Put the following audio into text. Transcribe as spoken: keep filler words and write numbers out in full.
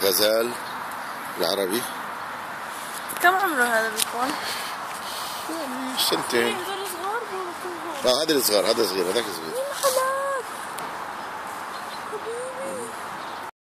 الغزال العربي. كم عمره هذا بيكون؟ يعني سنتين. اه هذا الصغار، هذا صغير، هذاك صغير.